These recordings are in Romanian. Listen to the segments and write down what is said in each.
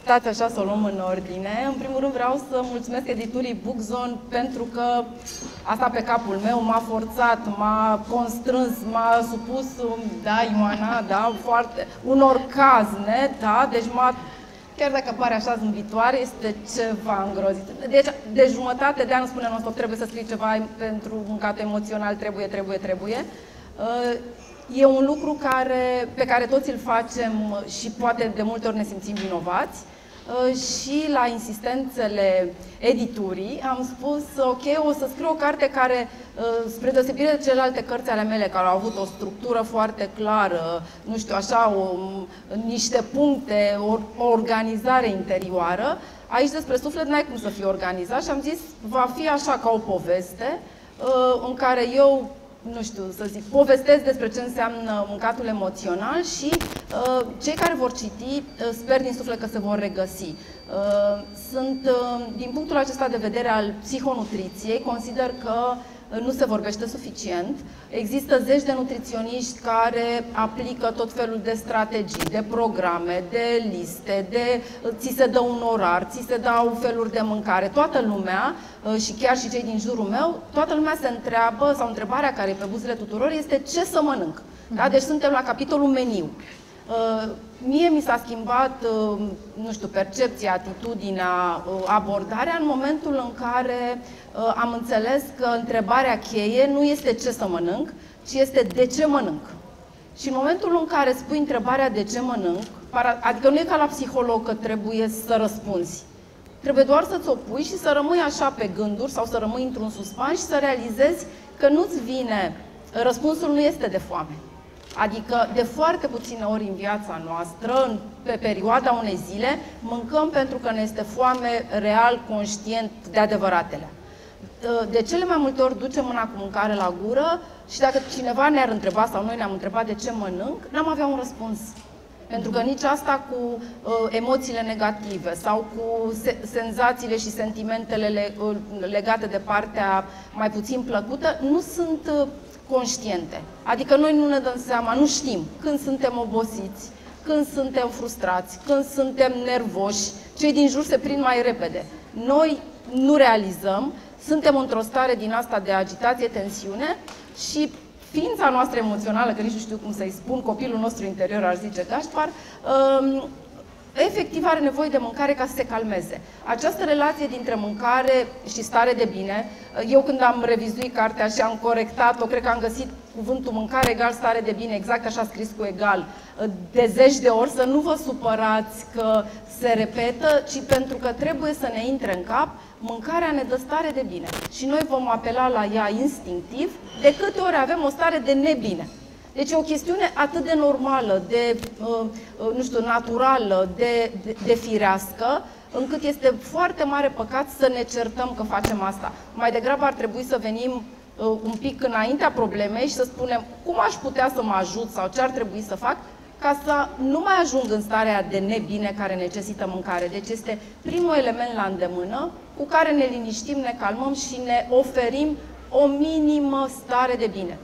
Stați așa să o luăm în ordine. În primul rând vreau să mulțumesc editurii Bookzone pentru că asta pe capul meu m-a forțat, m-a constrâns, m-a supus, da, Ioana, da, foarte, unor cazne, da, deci chiar dacă pare așa zâmbitoare, este ceva îngrozit. Deci, de jumătate de an spune non-stop, trebuie să scrii ceva pentru mâncatul emoțional, trebuie. E un lucru pe care toți îl facem și poate de multe ori ne simțim vinovați. Și la insistențele editurii am spus, ok, o să scriu o carte care, spre deosebire de celelalte cărți ale mele, care au avut o structură foarte clară, nu știu, așa, niște puncte, o organizare interioară, aici despre suflet n-ai cum să fie organizat și am zis, va fi așa ca o poveste în care eu, nu știu, să zic, povestesc despre ce înseamnă mâncatul emoțional și cei care vor citi, sper din suflet că se vor regăsi. Din punctul acesta de vedere al psihonutriției, consider că nu se vorbește suficient. Există zeci de nutriționiști care aplică tot felul de strategii, de programe, de liste, ți se dă un orar, ți se dau feluri de mâncare. Toată lumea, și chiar și cei din jurul meu, toată lumea se întreabă, sau întrebarea care e pe buzele tuturor este ce să mănânc. Da? Deci suntem la capitolul meniu. Mie mi s-a schimbat, nu știu, percepția, atitudinea, abordarea în momentul în care am înțeles că întrebarea cheie nu este ce să mănânc, ci este de ce mănânc. Și în momentul în care spui întrebarea de ce mănânc, adică nu e ca la psiholog că trebuie să răspunzi. Trebuie doar să-ți o pui și să rămâi așa pe gânduri sau să rămâi într-un suspans și să realizezi că nu-ți vine, răspunsul nu este de foame. Adică, de foarte puține ori în viața noastră, pe perioada unei zile, mâncăm pentru că ne este foame real, conștient, de adevăratele. De cele mai multe ori ducem mâna cu mâncare la gură și dacă cineva ne-ar întreba sau noi ne-am întrebat de ce mănânc, n-am avea un răspuns. Pentru că nici asta cu emoțiile negative sau cu senzațiile și sentimentele legate de partea mai puțin plăcută nu sunt conștiente. Adică noi nu ne dăm seama, nu știm când suntem obosiți, când suntem frustrați, când suntem nervoși, cei din jur se prind mai repede. Noi nu realizăm, suntem într-o stare din asta de agitație, tensiune și ființa noastră emoțională, că nici nu știu cum să-i spun, copilul nostru interior, ar zice Gașpar, efectiv are nevoie de mâncare ca să se calmeze. Această relație dintre mâncare și stare de bine, eu când am revizuit cartea și am corectat-o, cred că am găsit cuvântul mâncare egal stare de bine, exact așa scris cu egal, de zeci de ori, să nu vă supărați că se repetă, ci pentru că trebuie să ne intre în cap, mâncarea ne dă stare de bine. Și noi vom apela la ea instinctiv de câte ori avem o stare de nebine. Deci e o chestiune atât de normală, de, nu știu, naturală, de firească, încât este foarte mare păcat să ne certăm că facem asta. Mai degrabă ar trebui să venim un pic înaintea problemei și să spunem cum aș putea să mă ajut sau ce ar trebui să fac ca să nu mai ajung în starea de nebine care necesită mâncare. Deci este primul element la îndemână cu care ne liniștim, ne calmăm și ne oferim o minimă stare de bine.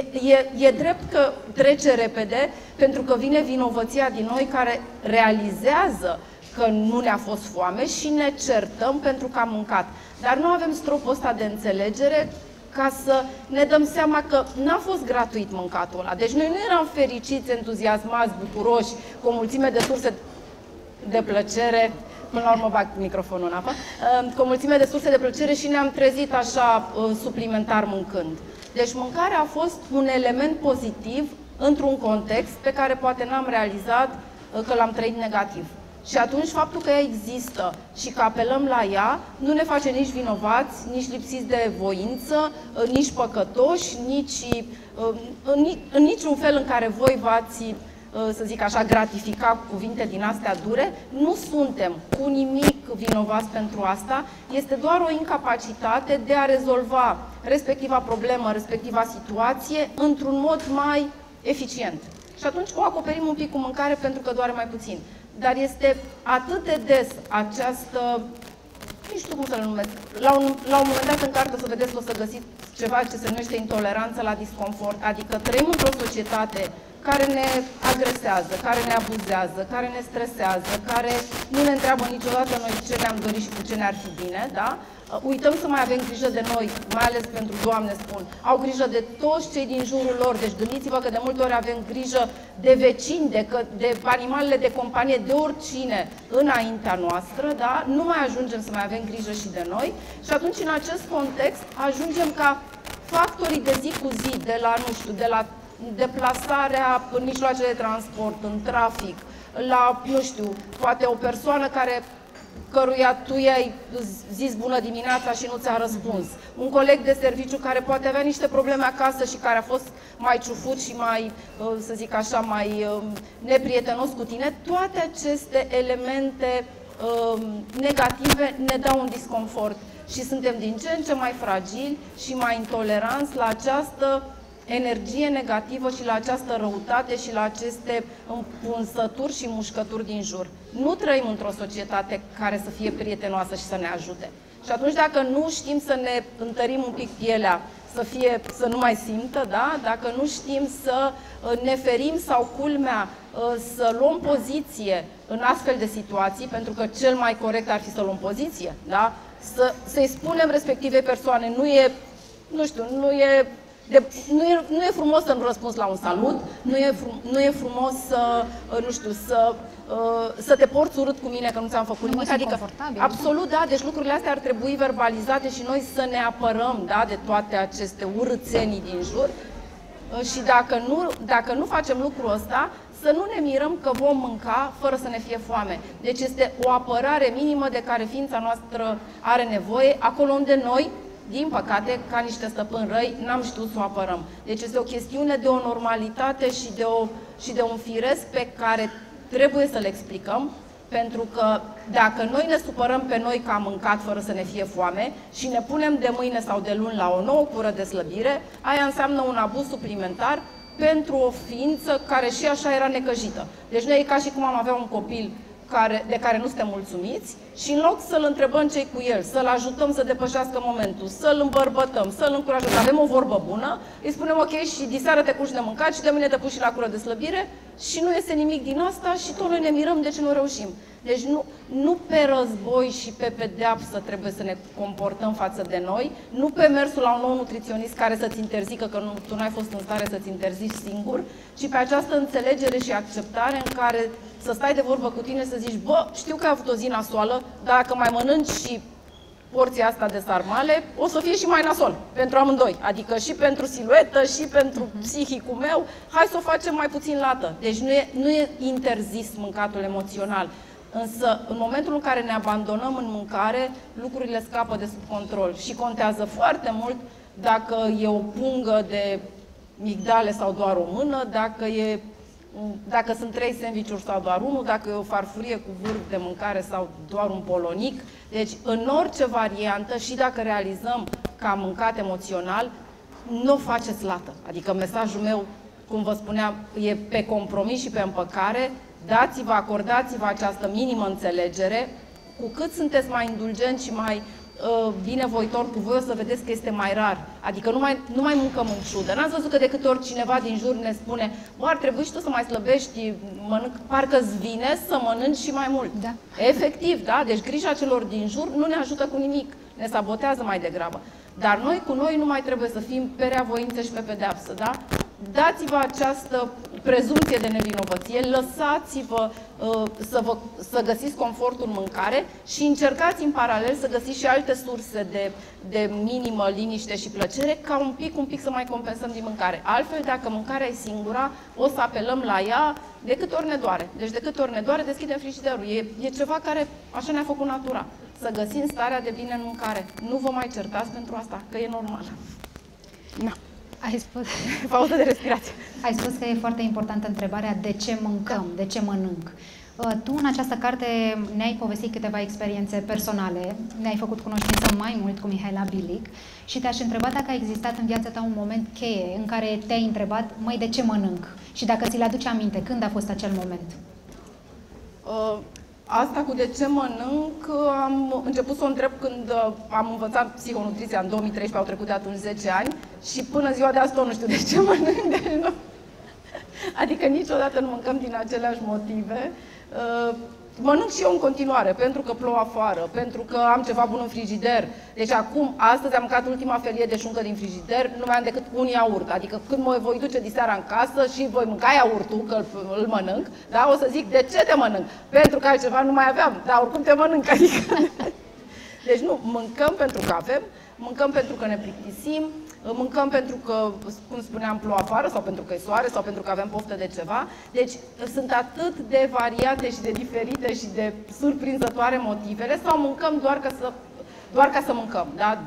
E drept că trece repede, pentru că vine vinovăția din noi care realizează că nu ne-a fost foame și ne certăm pentru că am mâncat. Dar nu avem stropul ăsta de înțelegere ca să ne dăm seama că n-a fost gratuit mâncatul ăla. Deci noi nu eram fericiți, entuziasmați, bucuroși, cu o mulțime de surse de plăcere. Până la urmă bag microfonul în apă, cu o mulțime de surse de plăcere și ne-am trezit așa suplimentar mâncând. Deci mâncarea a fost un element pozitiv într-un context pe care poate n-am realizat că l-am trăit negativ. Și atunci faptul că ea există și că apelăm la ea nu ne face nici vinovați, nici lipsiți de voință, nici păcătoși, nici în niciun fel în care voi v-ați, să zic așa, gratifica cu cuvinte din astea dure. Nu suntem cu nimic vinovați pentru asta, este doar o incapacitate de a rezolva respectiva problemă, respectiva situație într-un mod mai eficient. Și atunci o acoperim un pic cu mâncare pentru că doare mai puțin. Dar este atât de des această nu știu cum să le numesc, la un moment dat în carte o să vedeți că o să găsiți ceva ce se numește intoleranță la disconfort, adică trăim într-o societate care ne agresează, care ne abuzează, care ne stresează, care nu ne întreabă niciodată noi ce ne-am dorit și cu ce ne-ar fi bine, da? Uităm să mai avem grijă de noi, mai ales pentru Doamne spun. Au grijă de toți cei din jurul lor, deci gândiți-vă că de multe ori avem grijă de vecini, de animalele de companie, de oricine înaintea noastră, da? Nu mai ajungem să mai avem grijă și de noi și atunci în acest context ajungem ca factorii de zi cu zi, de la, nu știu, de la deplasarea în mijloace de transport, în trafic, la, nu știu, poate o persoană căruia tu i-ai zis bună dimineața și nu ți-a răspuns. Un coleg de serviciu care poate avea niște probleme acasă și care a fost mai ciufut și mai, să zic așa, mai neprietenos cu tine. Toate aceste elemente negative ne dau un disconfort și suntem din ce în ce mai fragili și mai intoleranți la această energie negativă și la această răutate și la aceste împunsături și mușcături din jur. Nu trăim într-o societate care să fie prietenoasă și să ne ajute. Și atunci dacă nu știm să ne întărim un pic pielea, să nu mai simtă, da? Dacă nu știm să ne ferim sau culmea, să luăm poziție în astfel de situații, pentru că cel mai corect ar fi să luăm poziție, da? Să-i spunem respectivei persoane, nu e frumos să nu răspunzi la un salut, nu e frumos să, nu știu, să te porți urât cu mine că nu ți-am făcut nimic. Adică, absolut, da, deci lucrurile astea ar trebui verbalizate și noi să ne apărăm, da, de toate aceste urâțenii din jur. Și dacă nu facem lucrul ăsta, să nu ne mirăm că vom mânca fără să ne fie foame. Deci este o apărare minimă de care ființa noastră are nevoie, acolo unde noi, din păcate, ca niște stăpâni răi, n-am știut să o apărăm. Deci este o chestiune de o normalitate și de un firesc pe care trebuie să le explicăm, pentru că dacă noi ne supărăm pe noi că am mâncat fără să ne fie foame și ne punem de mâine sau de luni la o nouă cură de slăbire, aia înseamnă un abuz suplimentar pentru o ființă care și așa era necăjită. Deci noi e ca și cum am avea un copil de care nu suntem mulțumiți și în loc să-l întrebăm ce-i cu el, să-l ajutăm să depășească momentul, să-l îmbărbătăm, să-l încurajăm, să avem o vorbă bună, îi spunem ok, și diseară te puși de mâncat și de mâine te puși și la cură de slăbire și nu iese nimic din asta și tot noi ne mirăm de ce nu reușim. Deci nu pe război și pe pedeapsă trebuie să ne comportăm față de noi, nu pe mersul la un nou nutriționist care să-ți interzică că tu n-ai fost în stare să-ți interzici singur, ci pe această înțelegere și acceptare în care să stai de vorbă cu tine, să zici, bă, știu că ai avut o zi nasoală, dar dacă mai mănânci și porția asta de sarmale, o să fie și mai nasol pentru amândoi. Adică și pentru siluetă, și pentru psihicul meu, hai să o facem mai puțin lată. Deci nu e interzis mâncatul emoțional. Însă, în momentul în care ne abandonăm în mâncare, lucrurile scapă de sub control și contează foarte mult dacă e o pungă de migdale sau doar o mână, dacă sunt 3 sandwich-uri sau doar unul, dacă e o farfurie cu vârf de mâncare sau doar un polonic. Deci, în orice variantă, și dacă realizăm că am mâncat emoțional, nu o faceți lată. Adică mesajul meu, cum vă spuneam, e pe compromis și pe împăcare. Dați-vă, acordați-vă această minimă înțelegere. Cu cât sunteți mai indulgenți și mai binevoitor cu voi, o să vedeți că este mai rar. Adică nu mai mâncăm în ciudă. N-ați văzut că de câte ori cineva din jur ne spune, bă, ar trebui și tu să mai slăbești, parcă-ți vine să mănânci și mai mult. Da. Efectiv, da? Deci grija celor din jur nu ne ajută cu nimic. Ne sabotează mai degrabă. Dar noi cu noi nu mai trebuie să fim pe reavoință și pe pedeapsă, da? Dați-vă această prezumție de nevinovăție, lăsați-vă să găsiți confortul în mâncare și încercați în paralel să găsiți și alte surse de minimă liniște și plăcere, ca un pic să mai compensăm din mâncare. Altfel, dacă mâncarea e singura, o să apelăm la ea de câte ori ne doare. Deci de câte ori ne doare, deschidem frigiderul. E ceva care așa ne-a făcut natura. Să găsim starea de bine în mâncare. Nu vă mai certați pentru asta, că e normal. Na. Ai spus... Pauză de respirație. Ai spus că e foarte importantă întrebarea de ce mâncăm, de ce mănânc. Tu în această carte ne-ai povestit câteva experiențe personale, ne-ai făcut cunoștință mai mult cu Mihaela Bilic și te-aș întreba dacă a existat în viața ta un moment cheie în care te-ai întrebat, măi, de ce mănânc? Și dacă ți-l aduce aminte, când a fost acel moment? Asta cu de ce mănânc, am început să o întreb când am învățat psihonutriția în 2013, au trecut de atunci 10 ani și până ziua de astăzi nu știu de ce mănânc, deci nu. Adică niciodată nu mâncăm din aceleași motive. Mănânc și eu în continuare, pentru că plouă afară, pentru că am ceva bun în frigider. Deci acum, astăzi am mâncat ultima felie de șuncă din frigider, nu mai am decât un iaurt. Adică când mă voi duce diseara în casă și voi mânca iaurtul, că îl mănânc, da, o să zic, de ce te mănânc? Pentru că altceva nu mai aveam, dar oricum te mănânc, adică... Deci nu, mâncăm pentru că avem, mâncăm pentru că ne plictisim, mâncăm pentru că, cum spuneam, plouă afară, sau pentru că e soare, sau pentru că avem poftă de ceva. Deci sunt atât de variate și de diferite și de surprinzătoare motivele, sau mâncăm doar ca să mâncăm, da?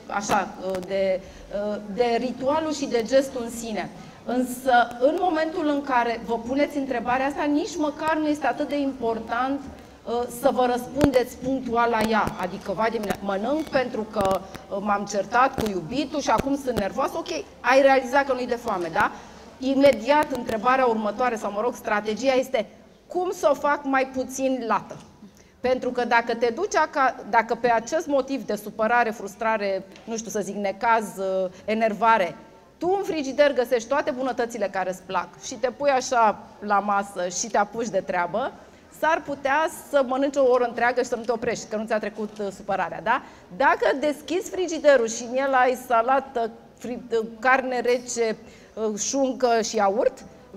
De ritualul și de gestul în sine. Însă, în momentul în care vă puneți întrebarea asta, nici măcar nu este atât de important să vă răspundeți punctual la ea. Adică, vai de mine, mănânc pentru că m-am certat cu iubitul și acum sunt nervoasă. Ok, ai realizat că nu-i de foame, da? Imediat, întrebarea următoare, sau mă rog, strategia este cum să o fac mai puțin lată. Pentru că dacă te duci dacă pe acest motiv de supărare, frustrare, nu știu să zic, necaz, enervare, tu în frigider găsești toate bunătățile care îți plac și te pui așa la masă și te apuci de treabă, s-ar putea să mănânci o oră întreagă și să nu te oprești, că nu ți-a trecut supărarea, da? Dacă deschizi frigiderul și în el ai salată, carne rece, șuncă și iaurt,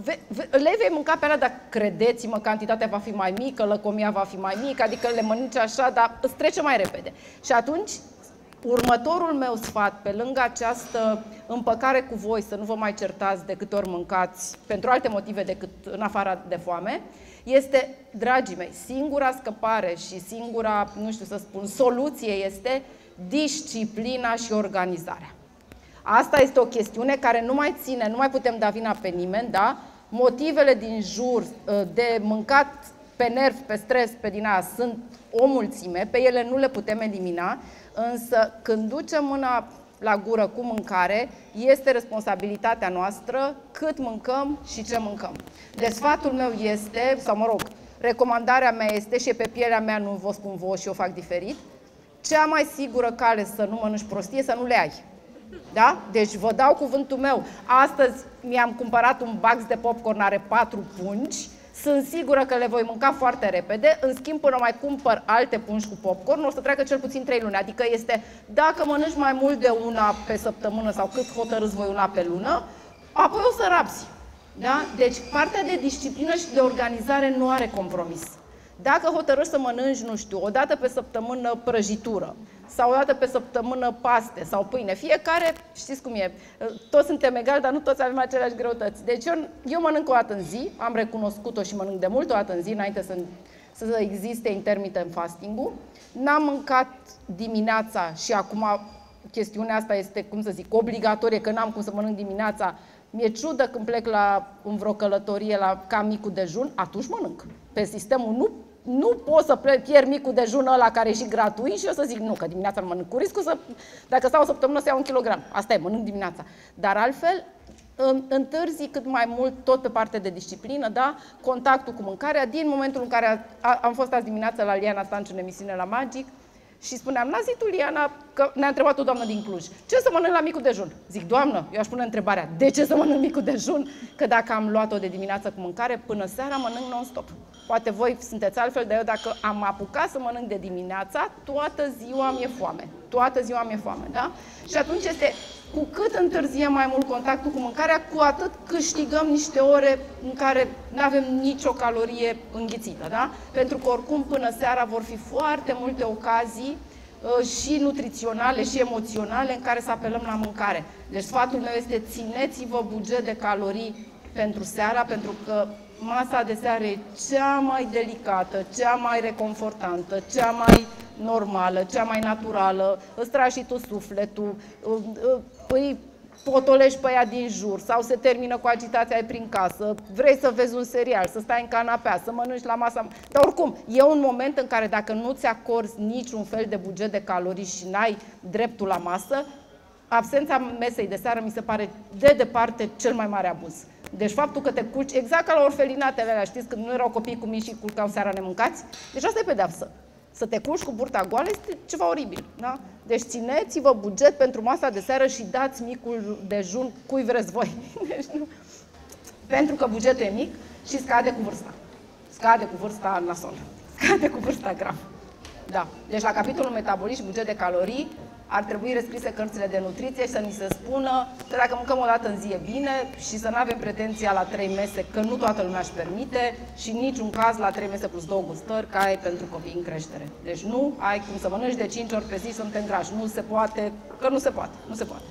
le vei mânca pe alea, dar credeți-mă, cantitatea va fi mai mică, lăcomia va fi mai mică, adică le mănânci așa, dar îți trece mai repede. Și atunci, următorul meu sfat, pe lângă această împăcare cu voi, să nu vă mai certați de câte ori mâncați pentru alte motive decât în afara de foame, este, dragii mei, singura scăpare și singura, nu știu să spun, soluție este disciplina și organizarea. Asta este o chestiune care nu mai ține, nu mai putem da vina pe nimeni, da? Motivele din jur de mâncat pe nervi, pe stres, pe din aia, sunt o mulțime, pe ele nu le putem elimina, însă când ducem mâna la gură cu mâncare, este responsabilitatea noastră cât mâncăm și ce mâncăm. Deci sfatul meu este, sau mă rog, recomandarea mea este, și pe pielea mea nu vă spun vouă și eu fac diferit, cea mai sigură cale să nu mănânci prostie, să nu le ai. Da? Deci vă dau cuvântul meu. Astăzi mi-am cumpărat un box de popcorn, are 4 pungi. Sunt sigură că le voi mânca foarte repede. În schimb, până mai cumpăr alte pungi cu popcorn, o să treacă cel puțin 3 luni. Adică este, dacă mănânci mai mult de una pe săptămână sau cât hotărâți voi una pe lună, apoi o să rabzi. Da? Deci partea de disciplină și de organizare nu are compromis. Dacă hotărăști să mănânci, nu știu, o dată pe săptămână prăjitură sau o dată pe săptămână paste sau pâine, fiecare, știți cum e, toți suntem egali, dar nu toți avem aceleași greutăți. Deci eu mănânc o dată în zi, am recunoscut-o și mănânc de mult o dată în zi, înainte să existe intermittent fasting-ul. N-am mâncat dimineața și acum chestiunea asta este, cum să zic, obligatorie, că n-am cum să mănânc dimineața. Mi-e ciudă când plec în vreo călătorie ca micul dejun, atunci mănânc. Pe sistemul nu pot să pierd micul dejun ăla care e și gratuit și eu să zic nu, că dimineața nu mănânc, cu riscul să, dacă stau o săptămână, să iau 1 kilogram. Asta e, mănânc dimineața. Dar altfel, întârzi cât mai mult tot pe partea de disciplină, da? Contactul cu mâncarea. Din momentul în care am fost azi dimineața la Liana Stanciu în emisiune la Magic și spuneam, n-a zis tu, Liana, că ne-a întrebat o doamnă din Cluj, ce să mănânc la micul dejun? Zic, doamnă, eu aș pune întrebarea, de ce să mănânc micul dejun? Că dacă am luat-o de dimineață cu mâncare, până seara mănânc non-stop. Poate voi sunteți altfel, dar eu dacă am apucat să mănânc de dimineața, toată ziua mi-e foame. Toată ziua mi-e foame, da? Și atunci este, cu cât întârziem mai mult contactul cu mâncarea, cu atât câștigăm niște ore în care nu avem nicio calorie înghițită, da? Pentru că oricum până seara vor fi foarte multe ocazii și nutriționale și emoționale în care să apelăm la mâncare. Deci sfatul meu este, țineți-vă buget de calorii pentru seara, pentru că masa de seară e cea mai delicată, cea mai reconfortantă, cea mai normală, cea mai naturală, îți tragi și tu sufletul, îi potolești pe ea din jur sau se termină cu agitația prin casă, vrei să vezi un serial, să stai în canapea, să mănânci la masa. Dar oricum, e un moment în care dacă nu ți acorzi niciun fel de buget de calorii și n-ai dreptul la masă, absența mesei de seară mi se pare de departe cel mai mare abuz. Deci faptul că te culci, exact ca la orfelinatele alea, știți, când nu erau copii cu mici și culcau seara nemâncați? Deci asta e pedeapsă. Să te culci cu burta goală este ceva oribil. Da? Deci țineți-vă buget pentru masa de seară și dați micul dejun cui vreți voi. Deci, nu. Pentru că bugetul e mic și scade cu vârsta. Scade cu vârsta nasol. Scade cu vârsta grav. Da. Deci la capitolul metabolism și buget de calorii ar trebui rescrise cărțile de nutriție și să ni se spună că dacă mâncăm o dată în zi e bine și să nu avem pretenția la 3 mese, că nu toată lumea își permite și în niciun caz la 3 mese plus 2 gustări, ca e pentru copii în creștere. Deci nu ai cum să mănânci de 5 ori pe zi să nu te îngrași. Nu se poate, că nu se poate. Nu se poate.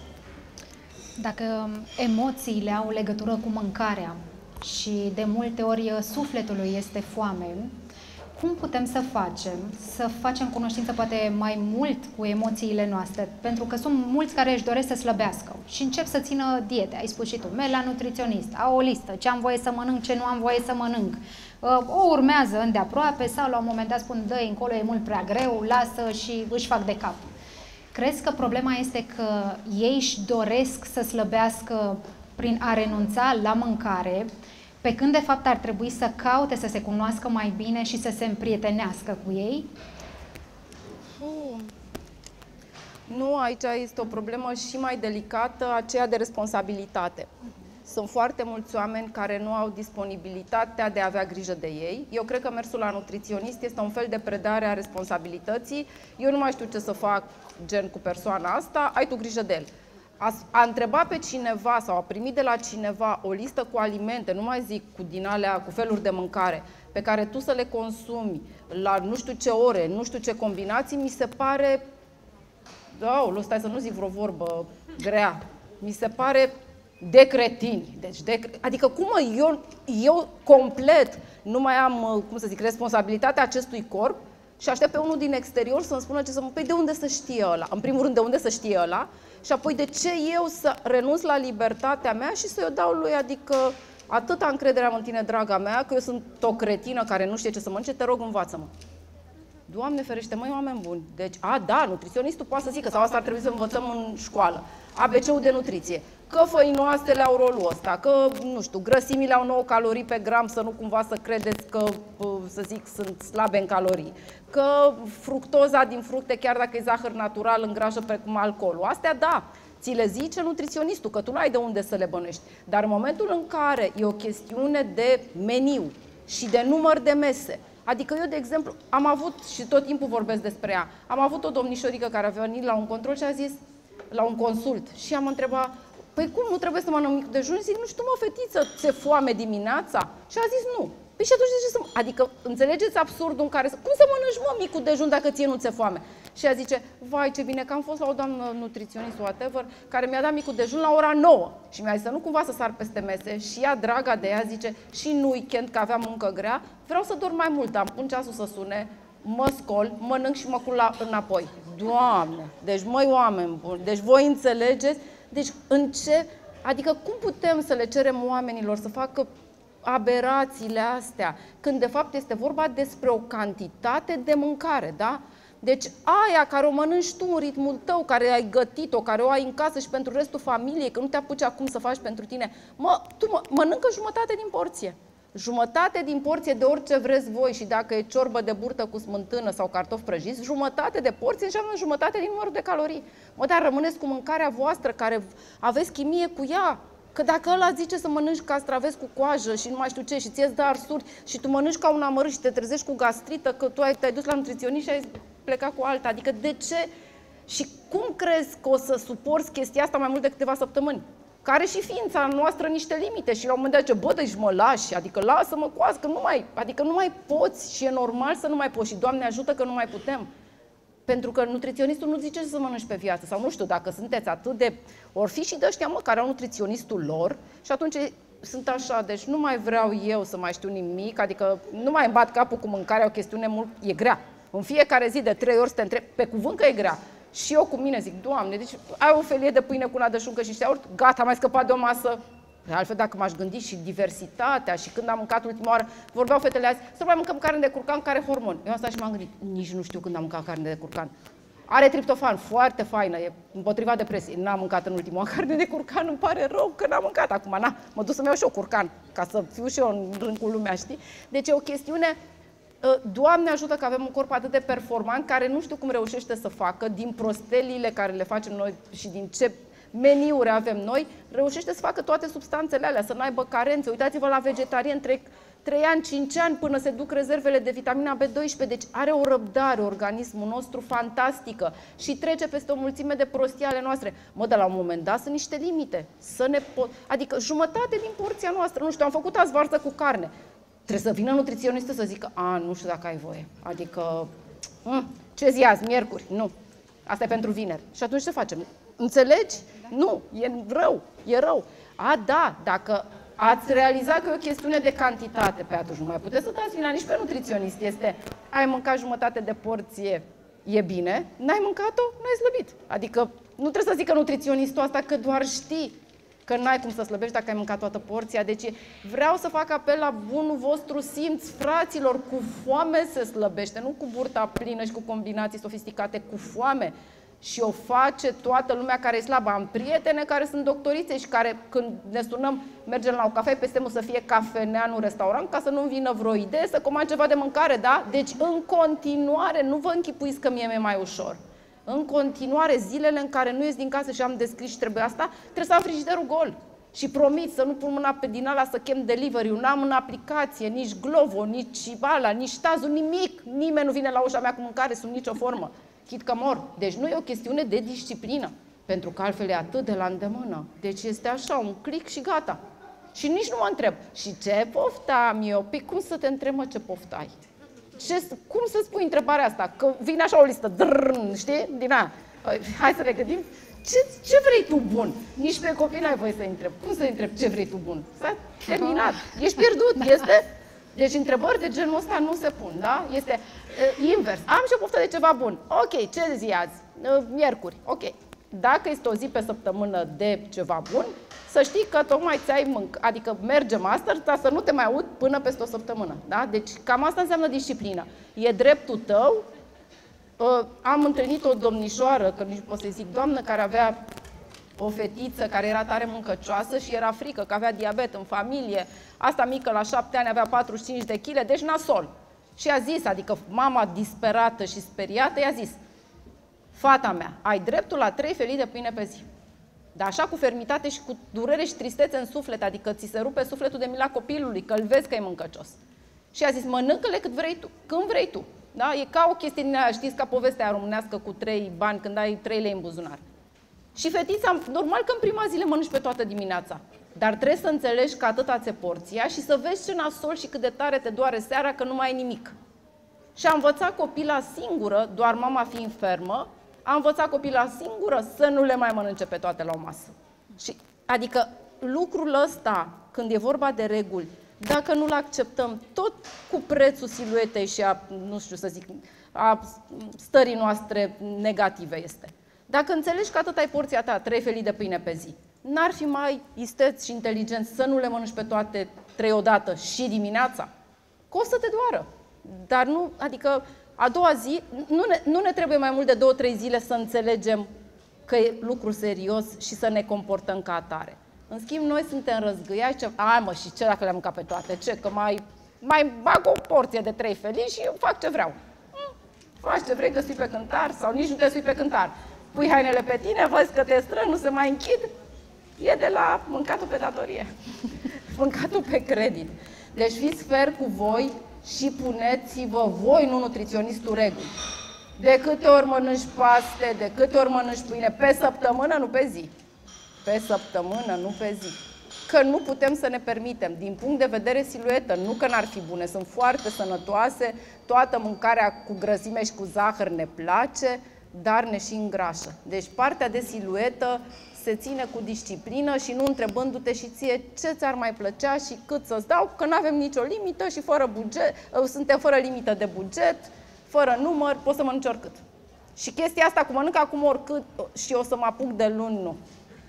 Dacă emoțiile au legătură cu mâncarea și de multe ori sufletului este foame, cum putem să facem cunoștință poate mai mult cu emoțiile noastre? Pentru că sunt mulți care își doresc să slăbească și încep să țină diete. Ai spus și tu, merg la nutriționist, au o listă, ce am voie să mănânc, ce nu am voie să mănânc. O urmează îndeaproape sau la un moment dat spun, dă-i încolo, e mult prea greu, lasă și își fac de cap. Crezi că problema este că ei își doresc să slăbească prin a renunța la mâncare, pe când de fapt ar trebui să caute să se cunoască mai bine și să se împrietenească cu ei? Nu, aici este o problemă și mai delicată, aceea de responsabilitate. Sunt foarte mulți oameni care nu au disponibilitatea de a avea grijă de ei. Eu cred că mersul la nutriționist este un fel de predare a responsabilității. Eu nu mai știu ce să fac gen cu persoana asta, ai tu grijă de el. A întreba pe cineva sau a primi de la cineva o listă cu alimente, nu mai zic cu din alea, cu feluri de mâncare, pe care tu să le consumi la nu știu ce ore, nu știu ce combinații, mi se pare, stai să nu zic vreo vorbă grea, mi se pare de cretini. Deci adică cum eu complet nu mai am, cum să zic, responsabilitatea acestui corp și aștept pe unul din exterior să-mi spună ce să mă... Păi de unde să știe ăla? În primul rând, de unde să știe ăla? Și apoi de ce eu să renunț la libertatea mea și să-i o dau lui? Adică atâta încredere am în tine, draga mea, că eu sunt o cretină care nu știe ce să mănânce, te rog, învață-mă. Doamne ferește, măi, oameni buni. Deci, da, nutriționistul poate să zică, sau asta ar trebui să învățăm în școală. ABC-ul de nutriție. Că făinoasele au rolul ăsta, că, nu știu, grăsimile au 9 calorii pe gram, să nu cumva să credeți că, să zic, sunt slabe în calorii. Că fructoza din fructe, chiar dacă e zahăr natural, îngrașă precum alcoolul. Astea, da, ți le zice nutriționistul, că tu nu ai de unde să le bănești. Dar în momentul în care e o chestiune de meniu și de număr de mese, adică eu, de exemplu, am avut, și tot timpul vorbesc despre ea, am avut o domnișorică care a venit la un control și a zis, la un consult, și am întrebat, păi cum, nu trebuie să mănânc mic dejun? Zic, nu știu, mă, fetiță, ți-e foame dimineața? Și a zis, nu. Păi și atunci de ce să... Adică, înțelegeți absurdul în care... Cum să mănânci, mă, micul dejun dacă ție nu ți-e foame? Și ea zice, vai, ce bine că am fost la o doamnă nutriționist, whatever, care mi-a dat micul dejun la ora 9. Și mi-a zis să nu cumva să sar peste mese. Și ea, draga de ea, zice, și în weekend, că aveam muncă grea, vreau să dorm mai mult, am pun ceasul să sune, mă scol, mănânc și mă culc înapoi. Doamne! Deci, măi, oameni buni, deci voi înțelegeți? Deci, în ce... Adică, cum putem să le cerem oamenilor să facă aberațiile astea, când de fapt este vorba despre o cantitate de mâncare, da? Deci aia care o mănânci tu în ritmul tău, care ai gătit-o, care o ai în casă și pentru restul familiei, că nu te apuci acum să faci pentru tine, tu mănâncă jumătate din porție. Jumătate din porție de orice vreți voi și dacă e ciorbă de burtă cu smântână sau cartofi prăjiți, jumătate de porție înseamnă jumătate din numărul de calorii. Dar rămâneți cu mâncarea voastră care aveți chimie cu ea. Că dacă ăla zice să mănânci castraveți cu coajă și nu mai știu ce și ție-ți dă arsuri și tu mănânci ca un amărât și te trezești cu gastrită, că tu te-ai dus la nutriționist și ai plecat cu alta. Adică de ce? Și cum crezi că o să suporți chestia asta mai mult de câteva săptămâni? Care și ființa noastră niște limite și la un moment dat zice, bă, deci mă lași, adică lasă-mă cu asta, că nu mai poți și e normal să nu mai poți și Doamne ajută că nu mai putem. Pentru că nutriționistul nu zice să mănânci pe viață sau nu știu, dacă sunteți atât de... Or fi și de ăștia, care au nutriționistul lor și atunci sunt așa, deci nu mai vreau eu să mai știu nimic, adică nu mai îmi bat capul cu mâncarea, o chestiune mult, e grea. În fiecare zi de 3 ori să te întreb, pe cuvânt că e grea. Și eu cu mine zic, Doamne, deci ai o felie de pâine cu una de șuncă și știaurt, gata, am mai scăpat de o masă. Altfel, dacă m-aș gândi și diversitatea și când am mâncat ultima oară, vorbeau fetele azi, să nu mai mâncăm carne de curcan care hormoni. Eu am stat și m-am gândit, nici nu știu când am mâncat carne de curcan. Are triptofan, foarte faină, e împotriva depresiei. N-am mâncat în ultimul an carne de curcan, îmi pare rău că n-am mâncat acum. Mă duc să-mi iau și eu curcan, ca să fiu și eu în rând cu lumea, știi? Deci e o chestiune, Doamne ajută că avem un corp atât de performant, care nu știu cum reușește să facă, din prostelile care le facem noi și din ce meniuri avem noi, reușește să facă toate substanțele alea, să n-aibă carențe. Uitați-vă la vegetarian, trec 3 ani, 5 ani până se duc rezervele de vitamina B12, deci are o răbdare organismul nostru fantastică și trece peste o mulțime de prostii ale noastre. Mă, de la un moment dat sunt niște limite, adică jumătate din porția noastră, nu știu, am făcut azi varză cu carne. Trebuie să vină nutriționistul să zică, nu știu dacă ai voie, adică, ce zi azi, miercuri, nu, asta e pentru vineri. Și atunci ce facem? Înțelegi? Da. Nu, e rău, e rău. Da, dacă ați realizat că e o chestiune de cantitate, pe atunci nu mai puteți să dați vina nici pe nutriționist. Ai mâncat jumătate de porție, e bine, n-ai mâncat-o, n-ai slăbit. Adică nu trebuie să zică nutriționistul asta că doar știi că n-ai cum să slăbești dacă ai mâncat toată porția. Deci vreau să fac apel la bunul vostru simț, fraților, cu foame se slăbește, nu cu burta plină și cu combinații sofisticate, cu foame. Și o face toată lumea care e slabă. Am prietene care sunt doctorițe și care, când ne sunăm, mergem la o cafea, peste să fie cafenea, nu restaurant, ca să nu vină vreo idee să comand ceva de mâncare, da? Deci, în continuare, nu vă închipuiți că mie mi-e mai ușor. În continuare, zilele în care nu ies din casă și am descris și trebuie asta, trebuie să am frigiderul gol. Și promit să nu pun mâna pe din ala să chem delivery-ul, n-am în aplicație, nici Glovo, nici ala, nici Tazul, nimic. Nimeni nu vine la ușa mea cu mâncare sub nicio formă. Chit că mor. Deci nu e o chestiune de disciplină, pentru că altfel e atât de la îndemână. Deci este așa, un click și gata. Și nici nu mă întreb, și ce poftă am eu? Păi cum să te întreb, mă, ce poftă ai? Cum să spui întrebarea asta? Că vine așa o listă, știi? Din aia. Hai să ne gândim. Ce vrei tu bun? Nici pe copii n-ai voie să-i întrebi. Cum să-i întrebi ce vrei tu bun? S-a terminat. Ești pierdut. Deci întrebări de genul ăsta nu se pun, da? Este invers. Am și o poftă de ceva bun. Ok, ce zi azi? Miercuri. Ok. Dacă este o zi pe săptămână de ceva bun, să știi că tocmai ți-ai mâncat, adică mergem astăzi, dar să nu te mai aud până peste o săptămână, da? Deci cam asta înseamnă disciplină. E dreptul tău. Am întâlnit o domnișoară, că nici pot să-i zic doamnă, care avea o fetiță care era tare mâncăcioasă și era frică că avea diabet în familie. Asta mică, la 7 ani, avea 45 de kg, deci nasol. Și a zis, adică mama disperată și speriată, i-a zis: fata mea, ai dreptul la 3 felii de pâine pe zi. Dar așa cu fermitate și cu durere și tristețe în suflet, adică ți se rupe sufletul de mila copilului, că îl vezi că e mâncăcios. Și a zis: mănâncă-le cât vrei tu, când vrei tu. Da? E ca o chestie din aia, știți, ca povestea românească cu 3 bani când ai 3 lei în buzunar. Și fetița, normal că în prima zi le mănânci pe toată dimineața, dar trebuie să înțelegi că atâta ți-e porția și să vezi ce nasol și cât de tare te doare seara că nu mai ai nimic. Și a învățat copila singură, doar mama fiind fermă, a învățat copila singură să nu le mai mănânce pe toate la o masă. Și, adică lucrul ăsta, când e vorba de reguli, dacă nu-l acceptăm tot cu prețul siluetei și a, nu știu să zic, a stării noastre negative este. Dacă înțelegi că atât ai porția ta, 3 felii de pâine pe zi, n-ar fi mai isteț și inteligent să nu le mănânci pe toate 3 odată și dimineața? Că o să te doară. Dar nu, adică a doua zi, nu ne trebuie mai mult de 2-3 zile să înțelegem că e lucru serios și să ne comportăm ca atare. În schimb, noi suntem răzgâiați, mă, și ce dacă le-am mâncat pe toate? Ce, că mai bag o porție de 3 felii și eu fac ce vreau. Faci ce vrei, te sui pe cântar sau nici nu te sui pe cântar. Pui hainele pe tine, văzi că te strâng, nu se mai închid. E de la mâncatul pe datorie. Mâncatul pe credit. Deci fiți fer cu voi și puneți-vă voi, nu nutriționistul, reguli. De câte ori mănânci paste, de câte ori mănânci pâine, pe săptămână, nu pe zi. Pe săptămână, nu pe zi. Că nu putem să ne permitem, din punct de vedere siluetă, nu că n-ar fi bune, sunt foarte sănătoase, toată mâncarea cu grăsime și cu zahăr ne place, dar ne și îngrașă. Deci partea de siluetă se ține cu disciplină și nu întrebându-te și ție ce ți-ar mai plăcea și cât să-ți dau, că nu avem nicio limită și fără buget, suntem fără limită de buget, fără număr, poți să mănânci oricât. Și chestia asta cu mănânc acum oricât și o să mă apuc de luni, nu.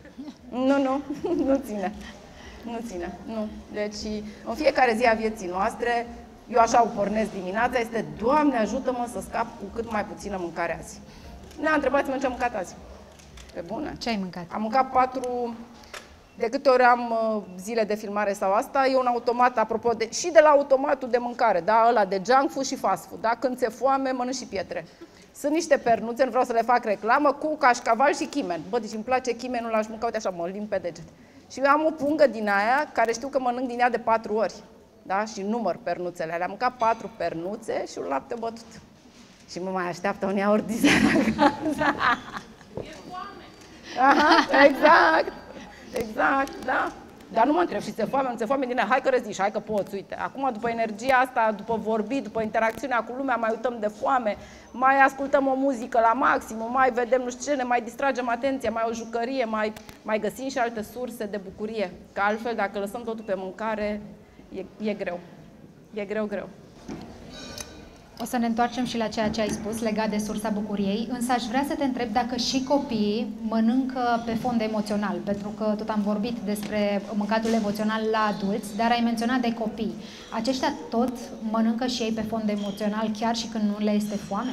Nu ține. Nu ține, nu. Deci, în fiecare zi a vieții noastre, eu așa o pornesc dimineața, este: Doamne, ajută-mă să scap cu cât mai puțină mâncare azi. Ne-a întrebat ce am mâncat azi. Pe bune. Ce ai mâncat? Am mâncat 4... De câte ori am zile de filmare sau asta, e un automat, apropo, și de la automatul de mâncare, da? Ăla de junk food și fast food, da? Când ți-e foame, mănânci și pietre. Sunt niște pernuțe, nu vreau să le fac reclamă, cu cașcaval și chimen. Bă, deci îmi place chimenul, l-aș mânca, uite așa, mă limb pe deget. Și eu am o pungă din aia, care știu că mănânc din ea de 4 ori, da? Și număr pernuțele. Le-am mâncat 4 pernuțe și un lapte bătut. Și mă mai așteaptă un iaurt din seara acasă. E foame. Aha, exact. Exact, da. Dar nu mă întreb, și ți-e foame, nu ți-e foame din aia, hai că reziști, hai că poți, uite. Acum, după energia asta, după vorbit, după interacțiunea cu lumea, mai uităm de foame, mai ascultăm o muzică la maximum, mai vedem nu știu ce, ne mai distragem atenția, mai o jucărie, mai găsim și alte surse de bucurie. Că altfel, dacă lăsăm totul pe mâncare, e greu. E greu. O să ne întoarcem și la ceea ce ai spus legat de sursa bucuriei, însă aș vrea să te întreb dacă și copiii mănâncă pe fond emoțional, pentru că tot am vorbit despre mâncatul emoțional la adulți, dar ai menționat de copii. Aceștia tot mănâncă și ei pe fond emoțional chiar și când nu le este foame?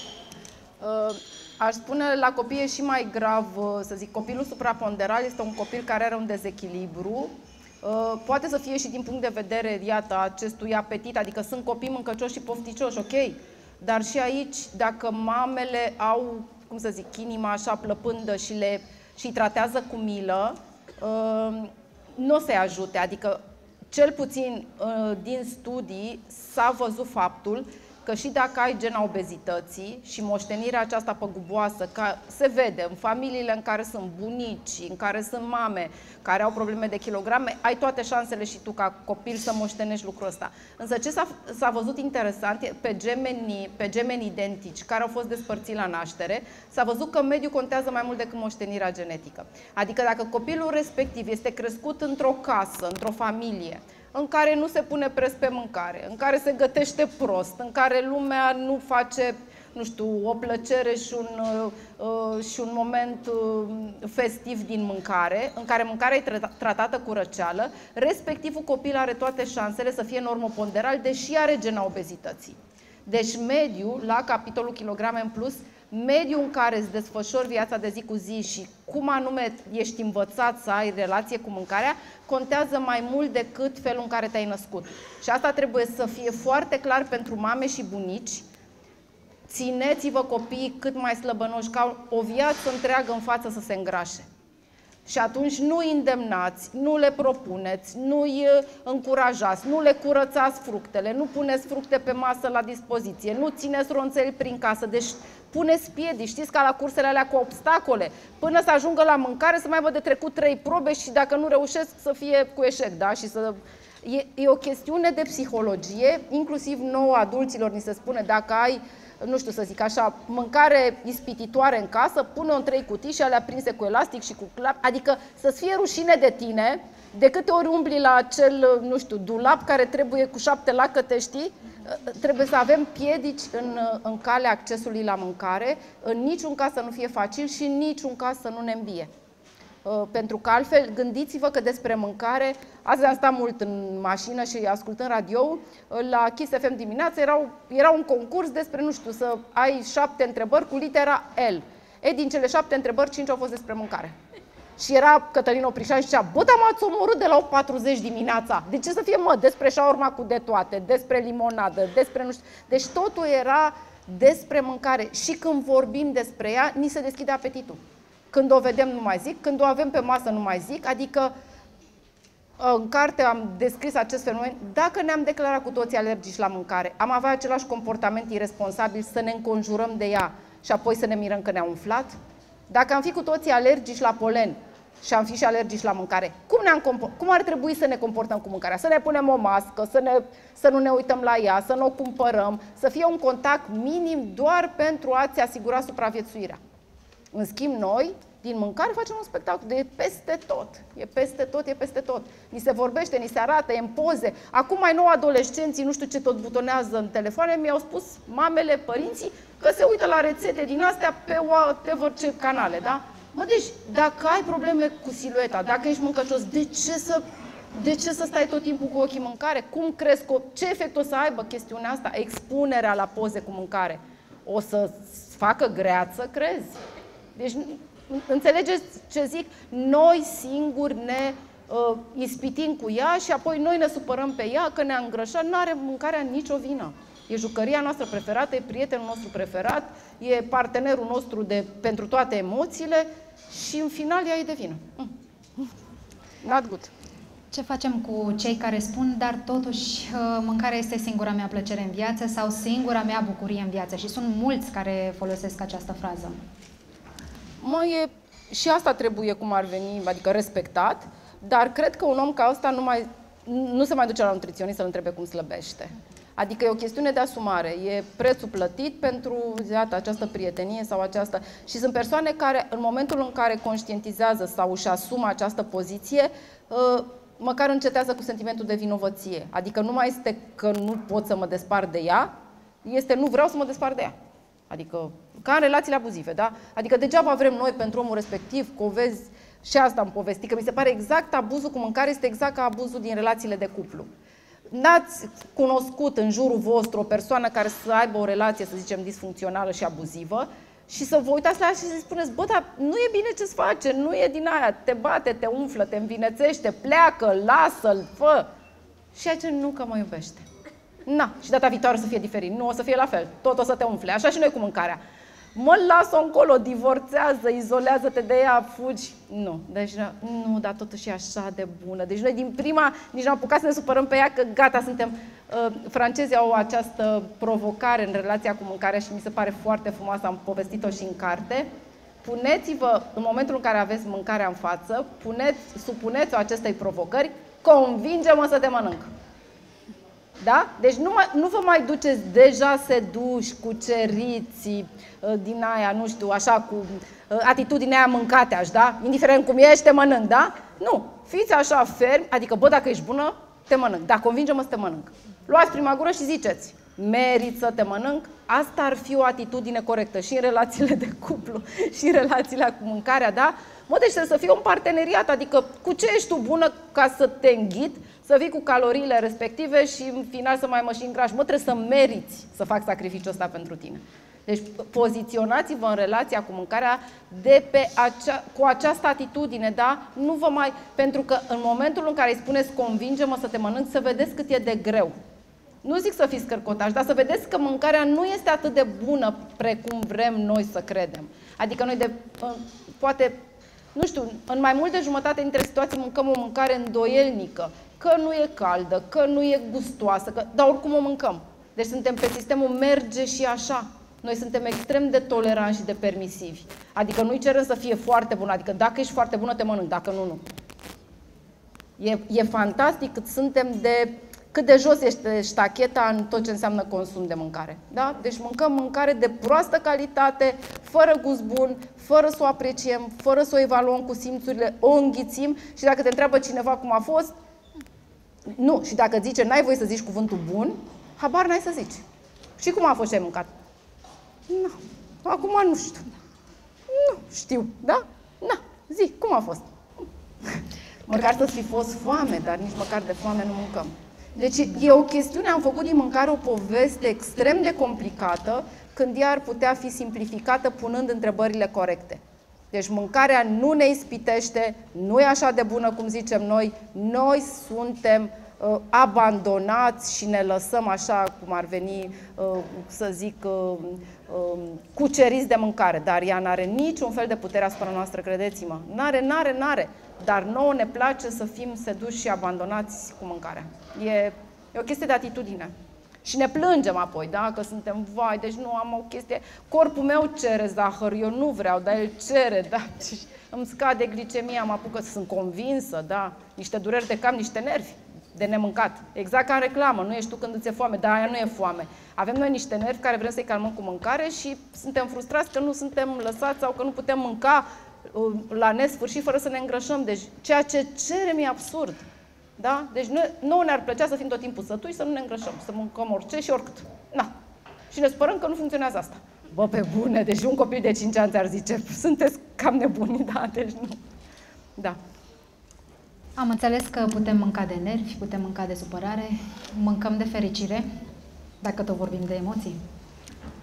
Aș spune, la copii e și mai grav, să zic, copilul supraponderal este un copil care are un dezechilibru. Poate să fie și din punct de vedere, iată, acestui apetit, adică sunt copii mâncăcioși și pofticioși, ok, dar și aici, dacă mamele au, cum să zic, inima așa plăpândă și îi tratează cu milă, nu o să-i ajute, adică cel puțin din studii s-a văzut faptul că și dacă ai gena obezității și moștenirea aceasta păguboasă, că se vede în familiile în care sunt bunici, în care sunt mame care au probleme de kilograme, ai toate șansele și tu ca copil să moștenești lucrul ăsta. Însă ce s-a văzut interesant, pe gemeni identici care au fost despărțiți la naștere, s-a văzut că mediul contează mai mult decât moștenirea genetică. Adică dacă copilul respectiv este crescut într-o casă, într-o familie, în care nu se pune preț pe mâncare, în care se gătește prost, în care lumea nu face, nu știu, o plăcere și un moment festiv din mâncare, în care mâncarea e tratată cu răceală, respectivul copil are toate șansele să fie normoponderal, deși are gena obezității. Deci mediul, la capitolul kilograme în plus, mediul în care îți desfășori viața de zi cu zi și cum anume ești învățat să ai relație cu mâncarea, contează mai mult decât felul în care te-ai născut. Și asta trebuie să fie foarte clar pentru mame și bunici. Țineți-vă copiii cât mai slăbănoși, ca o viață întreagă în față să se îngrașe. Și atunci nu îi îndemnați, nu le propuneți, nu îi încurajați, nu le curățați fructele, nu puneți fructe pe masă la dispoziție, nu țineți ronțeli prin casă. Deci puneți piedici, știți, ca la cursele alea cu obstacole, până să ajungă la mâncare să mai văd de trecut 3 probe și dacă nu reușesc să fie cu eșec, da? Și să... E o chestiune de psihologie, inclusiv nouă adulților ni se spune, dacă ai, nu știu să zic așa, mâncare ispititoare în casă, pune-o în 3 cutii și alea prinse cu elastic și cu clap, adică să-ți fie rușine de tine, de câte ori umbli la acel, nu știu, dulap care trebuie cu 7 lacăte, știi? Trebuie să avem piedici în calea accesului la mâncare, în niciun caz să nu fie facil și în niciun caz să nu ne îmbie. Pentru că altfel, gândiți-vă că despre mâncare, azi am stat mult în mașină și ascultând radio, la Kiss FM dimineața era un concurs despre, nu știu, să ai 7 întrebări cu litera L. Din cele 7 întrebări, 5 au fost despre mâncare. Și era Cătălin Oprișan și zicea, bă, dar m-ați omorât de la 8:40 dimineața. De ce să fie, mă, despre șaorma cu de toate, despre limonadă, despre nu știu... Deci totul era despre mâncare. Și când vorbim despre ea, ni se deschide apetitul. Când o vedem, nu mai zic, când o avem pe masă, nu mai zic, adică în carte am descris acest fenomen. Dacă ne-am declarat cu toții alergici la mâncare, am avea același comportament irresponsabil să ne înconjurăm de ea și apoi să ne mirăm că ne-a umflat? Dacă am fi cu toții alergici la polen și am fi și alergici la mâncare, cum ar trebui să ne comportăm cu mâncarea? Să ne punem o mască, să nu ne uităm la ea, să nu o cumpărăm, să fie un contact minim doar pentru a-ți asigura supraviețuirea. În schimb, noi, din mâncare, facem un spectacol. E peste tot. E peste tot, e peste tot. Ni se vorbește, ni se arată, e în poze. Acum mai nou adolescenții, nu știu ce tot butonează în telefoane, mi-au spus mamele, părinții, că se uită la rețete din astea pe whatever ce canale, da? Mă, deci, dacă ai probleme cu silueta, dacă ești mâncăcios, de ce să stai tot timpul cu ochii mâncare? Cum crezi ce efect o să aibă chestiunea asta? Expunerea la poze cu mâncare. o să facă greață, crezi? Deci, înțelegeți ce zic? Noi singuri ne ispitim cu ea și apoi noi ne supărăm pe ea că ne-a îngrășat. Nu are mâncarea nicio vină. E jucăria noastră preferată, e prietenul nostru preferat, e partenerul nostru pentru toate emoțiile și în final ea e de vină. Not good. Ce facem cu cei care spun, dar totuși mâncarea este singura mea plăcere în viață sau singura mea bucurie în viață? Și sunt mulți care folosesc această frază. Și asta trebuie, cum ar veni, adică respectat, dar cred că un om ca ăsta nu se mai duce la nutriționist să-l întrebe cum slăbește. Adică e o chestiune de asumare, e prețul plătit pentru, iată, această prietenie sau această... Și sunt persoane care, în momentul în care conștientizează sau își asumă această poziție, măcar încetează cu sentimentul de vinovăție. Adică nu mai este că nu pot să mă despart de ea, este nu vreau să mă despart de ea. Adică, ca în relațiile abuzive, da? Adică degeaba vrem noi pentru omul respectiv, că o vezi, și asta am povestit, că mi se pare exact abuzul cu mâncare, este exact ca abuzul din relațiile de cuplu. N-ați cunoscut în jurul vostru o persoană care să aibă o relație, să zicem, disfuncțională și abuzivă și să vă uitați la ea și să spuneți, bă, dar nu e bine ce-ți face, nu e din aia, te bate, te umflă, te învinețește, pleacă, lasă-l, fă. Și aici nu că mă iubește. Na, și data viitoare o să fie diferit, nu o să fie la fel, tot o să te umfle, așa și noi cu mâncarea. Mă, las-o încolo, divorțează, izolează-te de ea, fugi. Nu, deci nu, dar totuși e așa de bună. Deci noi din prima nici n-am apucat să ne supărăm pe ea, că gata, suntem... Francezii au această provocare în relația cu mâncarea și mi se pare foarte frumoasă, am povestit-o și în carte. Puneți-vă, în momentul în care aveți mâncarea în față, supuneți-o acestei provocări, convinge-mă să te mănânc. Da? Deci nu vă mai duceți deja seduși, cuceriți din aia, nu știu, așa, cu atitudinea aia mâncateaș, da? Indiferent cum ești, te mănânc, da? Nu, fiți așa fermi, adică, bă, dacă ești bună, te mănânc. Da, convinge-mă să te mănânc. Luați prima gură și ziceți, merit să te mănânc. Asta ar fi o atitudine corectă și în relațiile de cuplu, și în relațiile cu mâncarea, da? Mă, deci trebuie să fie un parteneriat, adică cu ce ești tu bună ca să te înghit, să vii cu caloriile respective și în final să mai mă și îngrași. Mă, trebuie să meriți să fac sacrificiul ăsta pentru tine. Deci poziționați-vă în relația cu mâncarea cu această atitudine, da? Nu vă mai... Pentru că în momentul în care îi spuneți convinge-mă să te mănânc, să vedeți cât e de greu. Nu zic să fiți cărcotași, dar să vedeți că mâncarea nu este atât de bună precum vrem noi să credem. Adică noi poate, nu știu, în mai mult de jumătate dintre situații mâncăm o mâncare îndoielnică, că nu e caldă, că nu e gustoasă, dar oricum o mâncăm. Deci suntem pe sistemul merge și așa. Noi suntem extrem de toleranți și de permisivi. Adică nu-i cerem să fie foarte bună, adică dacă ești foarte bună te mănânc, dacă nu, nu. E fantastic cât de jos este ștacheta în tot ce înseamnă consum de mâncare. Da? Deci mâncăm mâncare de proastă calitate, fără gust bun, fără să o apreciem, fără să o evaluăm cu simțurile, o înghițim și dacă te întreabă cineva cum a fost, nu. Și dacă zice n-ai voie să zici cuvântul bun, habar n-ai să zici. Și cum a fost ce ai mâncat? Nu. Acum nu știu. Nu știu, da? Na, zi, cum a fost? Măcar să-ți fi fost foame, dar nici măcar de foame nu mâncăm. Deci e o chestiune, am făcut din mâncare o poveste extrem de complicată, când ea ar putea fi simplificată punând întrebările corecte. Deci mâncarea nu ne ispitește, nu e așa de bună cum zicem noi, noi suntem abandonați și ne lăsăm așa, cum ar veni, să zic, cuceriți de mâncare. Dar ea n-are niciun fel de putere asupra noastră, credeți-mă. N-are. Dar nouă ne place să fim seduși și abandonați cu mâncarea. E o chestie de atitudine. Și ne plângem apoi, da? Că suntem, vai, deci nu am o chestie... Corpul meu cere zahăr, eu nu vreau, dar el cere, da? Îmi scade glicemia, mă apucă, sunt convinsă, da? Niște dureri de cap, niște nervi de nemâncat. Exact ca în reclamă, nu ești tu când îți e foame, dar aia nu e foame. Avem noi niște nervi care vrem să-i calmăm cu mâncare și suntem frustrați că nu suntem lăsați sau că nu putem mânca la nesfârșit fără să ne îngrășăm. Deci ceea ce cerem e absurd. Da? Deci nouă ne-ar plăcea să fim tot timpul sătui, să nu ne îngrășăm, să mâncăm orice și oricât. Na. Și ne spărăm că nu funcționează asta. Bă, pe bune, deci un copil de 5 ani ți-ar zice, sunteți cam nebuni, da, deci nu. Da. Am înțeles că putem mânca de nervi, putem mânca de supărare, mâncăm de fericire, dacă tot vorbim de emoții.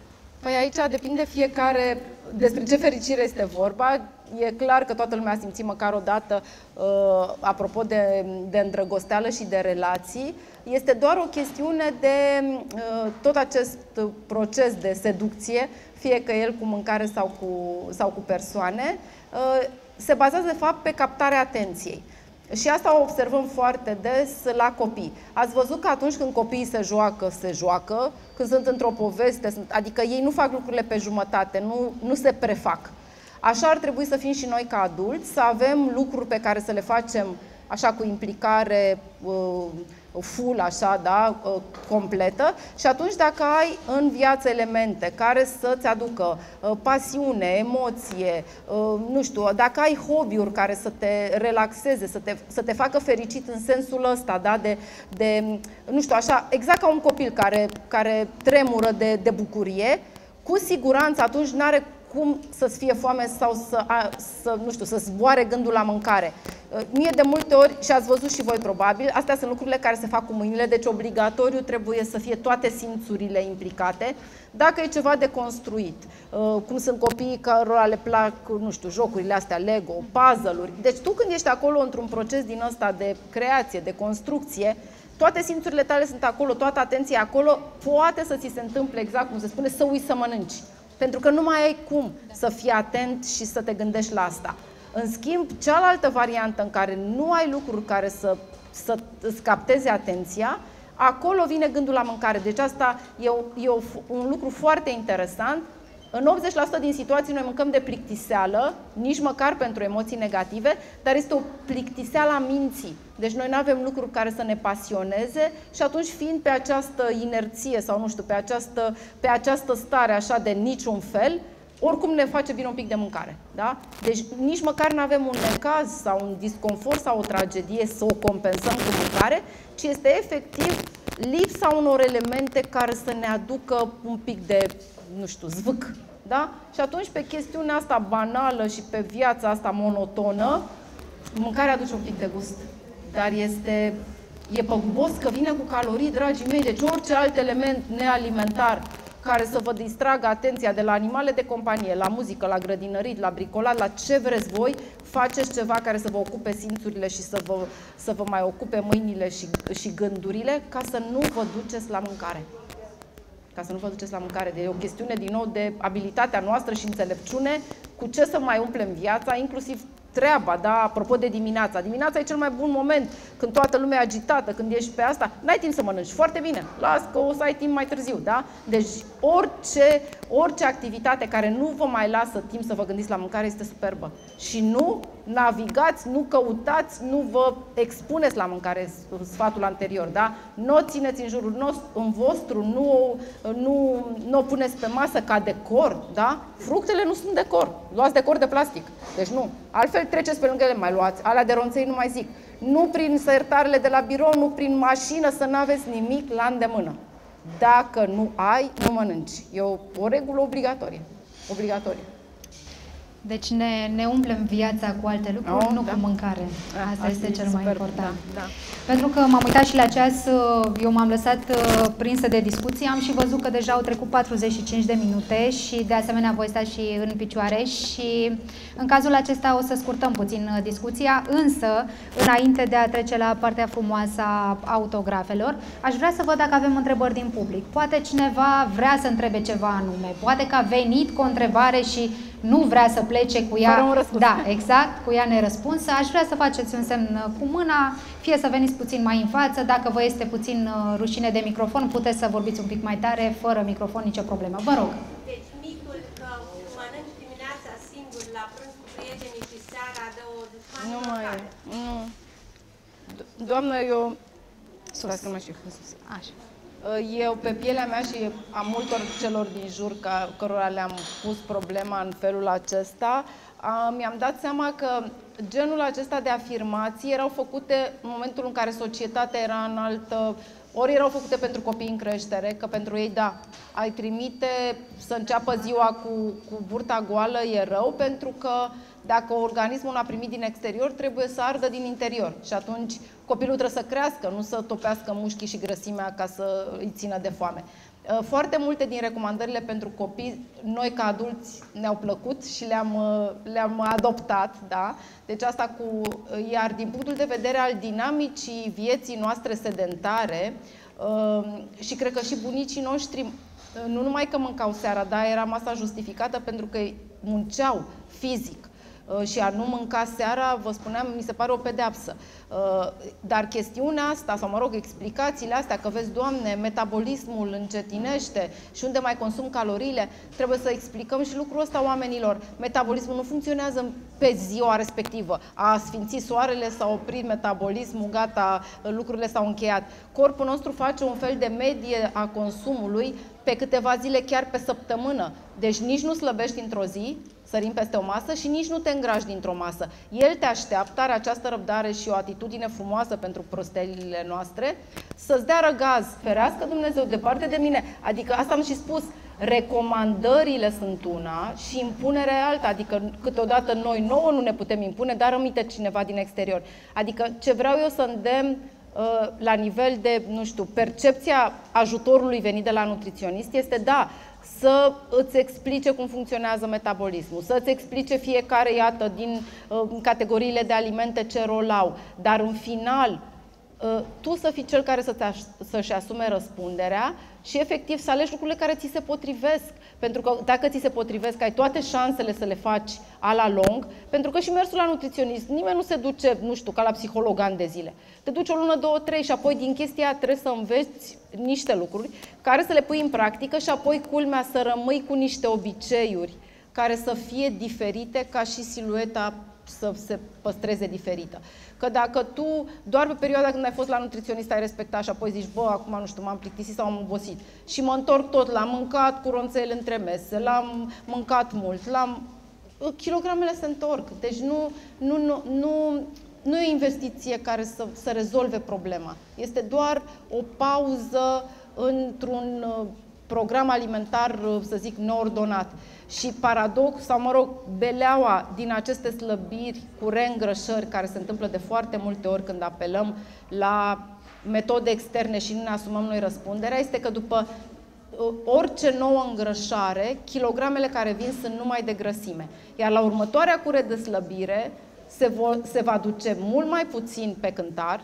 Păi aici depinde fiecare despre ce fericire este vorba. E clar că toată lumea a simțit măcar o dată, apropo de îndrăgosteală și de relații. Este doar o chestiune de tot acest proces de seducție, fie că el cu mâncare sau cu persoane, se bazează de fapt pe captarea atenției. Și asta o observăm foarte des la copii. Ați văzut că atunci când copiii se joacă, când sunt într-o poveste, adică ei nu fac lucrurile pe jumătate, nu se prefac. Așa ar trebui să fim și noi ca adulți, să avem lucruri pe care să le facem așa cu implicare full, așa, da, completă. Și atunci dacă ai în viață elemente care să-ți aducă pasiune, emoție, nu știu, dacă ai hobby-uri care să te relaxeze, să te facă fericit în sensul ăsta, da, de nu știu, așa, exact ca un copil care tremură de bucurie, cu siguranță atunci n-are cum să-ți fie foame sau nu știu, să zboare gândul la mâncare. Mie de multe ori, și ați văzut și voi probabil, astea sunt lucrurile care se fac cu mâinile, deci obligatoriu trebuie să fie toate simțurile implicate. Dacă e ceva de construit, cum sunt copiii cărora le plac, nu știu, jocurile astea, Lego, puzzle-uri. Deci tu când ești acolo într-un proces din ăsta de creație, de construcție, toate simțurile tale sunt acolo, toată atenția acolo, poate să ți se întâmple exact cum se spune, să uiți să mănânci. Pentru că nu mai ai cum să fii atent și să te gândești la asta. În schimb, cealaltă variantă în care nu ai lucruri care să îți capteze atenția, acolo vine gândul la mâncare. Deci asta e un lucru foarte interesant. În 80% din situații noi mâncăm de plictiseală, nici măcar pentru emoții negative, dar este o plictiseală a minții. Deci noi nu avem lucruri care să ne pasioneze și atunci fiind pe această inerție sau nu știu, pe această stare așa de niciun fel, oricum ne face bine un pic de mâncare. Da? Deci nici măcar nu avem un necaz sau un disconfort sau o tragedie să o compensăm cu mâncare, ci este efectiv lipsa unor elemente care să ne aducă un pic de, nu știu, zvâc. Da? Și atunci pe chestiunea asta banală și pe viața asta monotonă, mâncarea aduce un pic de gust. Dar e păgubos că vine cu calorii, dragii mei, deci orice alt element nealimentar care să vă distragă atenția de la animale de companie, la muzică, la grădinărit, la bricolat, la ce vreți voi, faceți ceva care să vă ocupe simțurile și să vă mai ocupe mâinile și gândurile, ca să nu vă duceți la mâncare. Ca să nu vă duceți la mâncare. E o chestiune, din nou, de abilitatea noastră și înțelepciune, cu ce să mai umplem viața, inclusiv treaba, da? Apropo de dimineața. Dimineața e cel mai bun moment, când toată lumea e agitată, când ești pe asta, n-ai timp să mănânci. Foarte bine, las că o să ai timp mai târziu, da? Deci orice activitate care nu vă mai lasă timp să vă gândiți la mâncare este superbă. Și nu navigați, nu căutați, nu vă expuneți la mâncare, sfatul anterior, da? Nu o țineți în jurul vostru, nu o puneți pe masă ca decor, da? Fructele nu sunt decor, luați decor de plastic, deci nu. Altfel treceți pe lângă ele, mai luați, alea de ronței nu mai zic. Nu prin sertarele de la birou, nu prin mașină, să nu aveți nimic la îndemână. Dacă nu ai, nu mănânci. E o regulă obligatorie. Obligatorie. Deci ne umplem viața cu alte lucruri, nu cu mâncare. Asta este cel mai important. Da. Pentru că m-am uitat și la ceas, eu m-am lăsat prinsă de discuție, am și văzut că deja au trecut 45 de minute și de asemenea voi sta și în picioare și în cazul acesta o să scurtăm puțin discuția, însă înainte de a trece la partea frumoasă a autografelor, aș vrea să văd dacă avem întrebări din public. Poate cineva vrea să întrebe ceva anume, poate că a venit cu o întrebare și nu vrea să plece cu ea, da, exact, cu ea nerăspunsă. Aș vrea să faceți un semn cu mâna, fie să veniți puțin mai în față, dacă vă este puțin rușine de microfon, puteți să vorbiți un pic mai tare, fără microfon, nicio problemă. Vă rog. Deci mitul că mănânci dimineața singur la prânz cu prietenii și seara de o dușmană. Nu mai e, nu. Doamnă, eu... Sus. Așa. Eu, pe pielea mea și a multor celor din jur cărora le-am pus problema în felul acesta, mi-am dat seama că genul acesta de afirmații erau făcute în momentul în care societatea era în altă... Ori erau făcute pentru copii în creștere, că pentru ei, da, ai trimite să înceapă ziua cu burta goală e rău, pentru că dacă organismul a primit din exterior, trebuie să ardă din interior. Și atunci copilul trebuie să crească, nu să topească mușchii și grăsimea ca să îi țină de foame. Foarte multe din recomandările pentru copii, noi ca adulți ne-au plăcut și le-am adoptat, da? Deci asta iar din punctul de vedere al dinamicii vieții noastre sedentare, și cred că și bunicii noștri, nu numai că mâncau seara, dar era masa justificată pentru că munceau fizic. Și a nu mânca seara, vă spuneam, mi se pare o pedeapsă. Dar chestiunea asta, sau mă rog, explicațiile astea, că vezi, Doamne, metabolismul încetinește și unde mai consum caloriile, trebuie să explicăm și lucrul ăsta oamenilor. Metabolismul nu funcționează pe ziua respectivă. A sfințit soarele, s-a oprit metabolismul, gata, lucrurile s-au încheiat. Corpul nostru face un fel de medie a consumului pe câteva zile, chiar pe săptămână. Deci nici nu slăbești într-o zi, sărim peste o masă, și nici nu te îngrași dintr-o masă. El te așteaptă, are această răbdare și o atitudine frumoasă pentru prostelile noastre, să-ți dea răgaz. Ferească Dumnezeu, departe de mine. Adică asta am și spus, recomandările sunt una și impunerea e alta. Adică câteodată noi nouă nu ne putem impune, dar rămite cineva din exterior. Adică ce vreau eu să îndemn la nivel de, nu știu, percepția ajutorului venit de la nutriționist este, da, să îți explice cum funcționează metabolismul, să îți explice fiecare, iată, din categoriile de alimente ce rol au, dar în final tu să fii cel care să-și asume răspunderea și efectiv să alegi lucrurile care ți se potrivesc. Pentru că dacă ți se potrivesc, ai toate șansele să le faci a la lung, pentru că și mersul la nutriționist, nimeni nu se duce, nu știu, ca la psiholog ani de zile. Te duci o lună, 2, 3 și apoi din chestia trebuie să înveți niște lucruri care să le pui în practică și apoi, culmea, să rămâi cu niște obiceiuri care să fie diferite ca și silueta să se păstreze diferită. Că dacă tu, doar pe perioada când ai fost la nutriționist, ai respectat și apoi zici, bă, acum nu știu, m-am plictisit sau am obosit și mă întorc tot, l-am mâncat cu ronțăiele între mese, l-am mâncat mult, kilogramele se întorc. Deci nu e o investiție care să rezolve problema. Este doar o pauză într-un program alimentar, să zic, neordonat. Și paradox, sau mă rog, beleaua din aceste slăbiri cu reîngrășări care se întâmplă de foarte multe ori când apelăm la metode externe și nu ne asumăm noi răspunderea, este că după orice nouă îngrășare, kilogramele care vin sunt numai de grăsime. Iar la următoarea cură de slăbire se va duce mult mai puțin pe cântar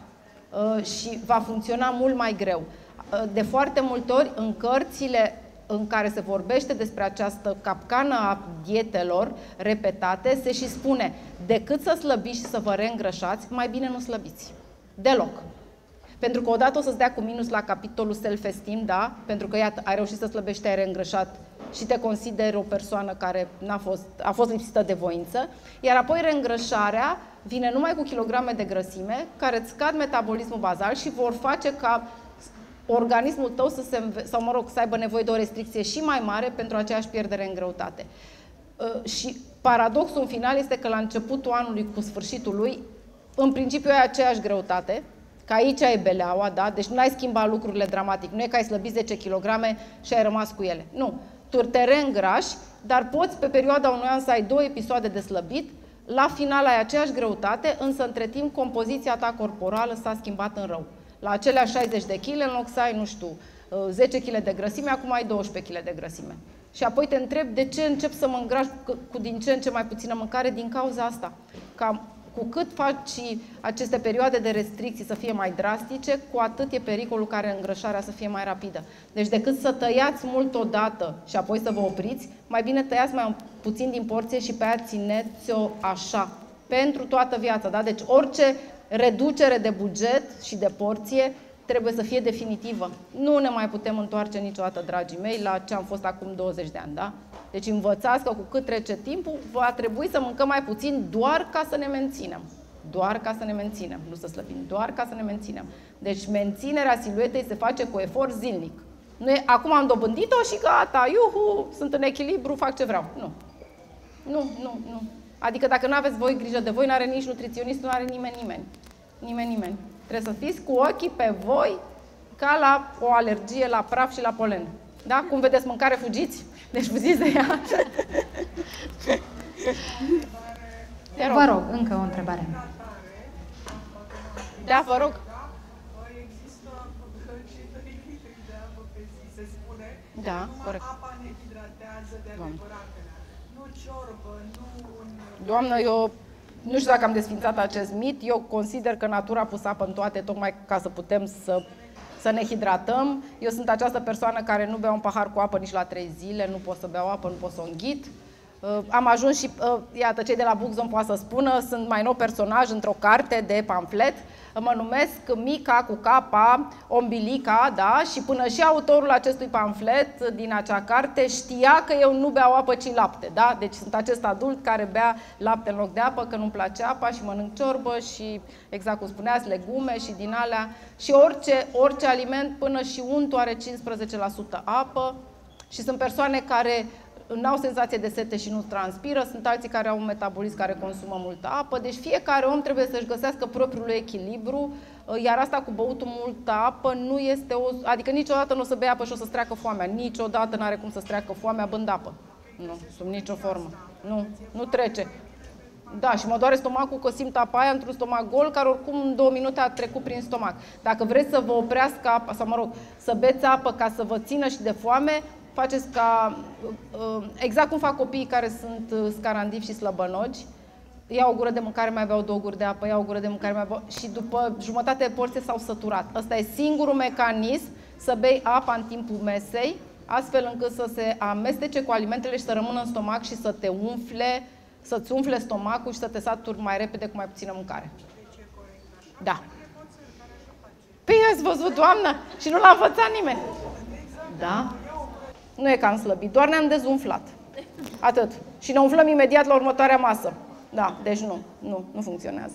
și va funcționa mult mai greu. De foarte multe ori, în cărțile în care se vorbește despre această capcană a dietelor repetate, se și spune, decât să slăbiți și să vă reîngrășați, mai bine nu slăbiți. Deloc. Pentru că odată o să-ți dea cu minus la capitolul self-esteem, da? Pentru că, iată, ai reușit să slăbești, ai reîngrășat și te consideri o persoană care a fost lipsită de voință, iar apoi reîngrășarea vine numai cu kilograme de grăsime, care îți scad metabolismul bazal și vor face ca organismul tău să aibă nevoie de o restricție și mai mare pentru aceeași pierdere în greutate. Și paradoxul în final este că la începutul anului cu sfârșitul lui, în principiu ai aceeași greutate, că aici ai beleaua, da? Deci nu ai schimbat lucrurile dramatic. Nu e că ai slăbit 10 kg și ai rămas cu ele. Nu. Tu te reîngrași, dar poți pe perioada unui an să ai 2 episoade de slăbit, la final ai aceeași greutate, însă între timp compoziția ta corporală s-a schimbat în rău. La acelea 60 de kg, în loc să ai, nu știu, 10 kg de grăsime, acum ai 12 kg de grăsime. Și apoi te întrebi de ce încep să mă îngraș cu din ce în ce mai puțină mâncare din cauza asta. Cu cât faci aceste perioade de restricții să fie mai drastice, cu atât e pericolul ca îngrășarea să fie mai rapidă. Deci decât să tăiați mult odată și apoi să vă opriți, mai bine tăiați mai puțin din porție și pe aia țineți-o așa, pentru toată viața. Da? Deci orice reducere de buget și de porție trebuie să fie definitivă. Nu ne mai putem întoarce niciodată, dragii mei, la ce am fost acum 20 de ani. Da? Deci învățați că cu cât trece timpul, va trebui să mâncăm mai puțin doar ca să ne menținem. Doar ca să ne menținem, nu să slăbim, doar ca să ne menținem. Deci menținerea siluetei se face cu efort zilnic. Nu e, acum am dobândit-o și gata, iuhu, sunt în echilibru, fac ce vreau. Nu. Nu. Adică dacă nu aveți voi grijă de voi, nu are nici nutriționist, nu are nimeni. Trebuie să fiți cu ochii pe voi ca la o alergie la praf și la polen. Da? Cum vedeți mâncare, fugiți? Deci fugiți de ea. Vă rog, încă o întrebare. Da, vă rog. Există 3 litri de apă pe zi, se spune, Da, corect. Apa ne hidratează de adevăratele. Nu ciorbă, nu un... Doamnă, eu nu știu dacă am desfințat acest mit. Eu consider că natura a pus apă în toate, tocmai ca să putem să ne hidratăm. Eu sunt această persoană care nu bea un pahar cu apă nici la 3 zile, nu pot să beau apă, nu pot să o înghit. Am ajuns și, iată, cei de la Bookzone poate să spună, sunt mai nou personaj într-o carte de pamflet. Mă numesc Mica cu capa, Ombilica, da? Și până și autorul acestui pamflet din acea carte știa că eu nu beau apă, ci lapte, da? Deci sunt acest adult care bea lapte în loc de apă, că nu-mi place apa și mănânc ciorbă și, exact cum spuneați, legume și din alea. Și orice aliment, până și untul are 15% apă. Și sunt persoane care n-au senzație de sete și nu transpiră, sunt alții care au un metabolism care consumă multă apă, deci fiecare om trebuie să-și găsească propriul lui echilibru, iar asta cu băutul multă apă nu este adică niciodată nu o să bei apă și o să-ți treacă foamea, niciodată n-are cum să-ți treacă foamea bând apă. Nu, sub nicio formă. Nu trece. Da, și mă doare stomacul că simt apa aia într-un stomac gol, care oricum în 2 minute a trecut prin stomac. Dacă vreți să vă oprească apa, sau mă rog, să beți apă ca să vă țină și de foame, faceți ca, exact cum fac copiii care sunt scarandivi și slăbănogi, iau o gură de mâncare, mai beau 2 guri de apă, iau o gură de mâncare, mai beau, și după jumătate de porție s-au săturat. Ăsta e singurul mecanism să bei apa în timpul mesei, astfel încât să se amestece cu alimentele și să rămână în stomac și să te umfle, să-ți umfle stomacul și să te saturi mai repede cu mai puțină mâncare. Da. Păi ați văzut, doamnă? Și nu l-a învățat nimeni. Da? Nu e că am slăbit, doar ne-am dezumflat. Atât. Și ne umflăm imediat la următoarea masă. Da, deci nu funcționează.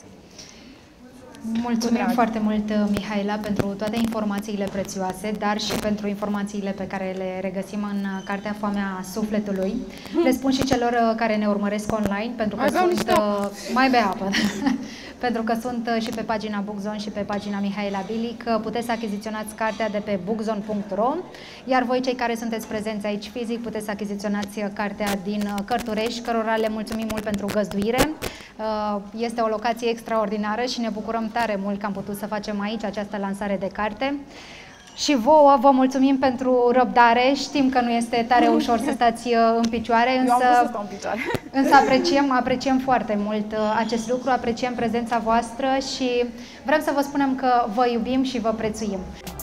Mulțumim foarte mult, Mihaela, pentru toate informațiile prețioase, dar și pentru informațiile pe care le regăsim în cartea Foamea Sufletului. Le spun și celor care ne urmăresc online, pentru că sunt... Mai bea apă! Pentru că sunt și pe pagina Bookzone și pe pagina Mihaela Bilic. Puteți să achiziționați cartea de pe bookzone.ro, iar voi, cei care sunteți prezenți aici fizic, puteți să achiziționați cartea din Cărturești, cărora le mulțumim mult pentru găzduire. Este o locație extraordinară și ne bucurăm tare mult că am putut să facem aici această lansare de carte. Și vouă vă mulțumim pentru răbdare. Știm că nu este tare ușor să stați în picioare, însă apreciem foarte mult acest lucru, apreciem prezența voastră și vrem să vă spunem că vă iubim și vă prețuim.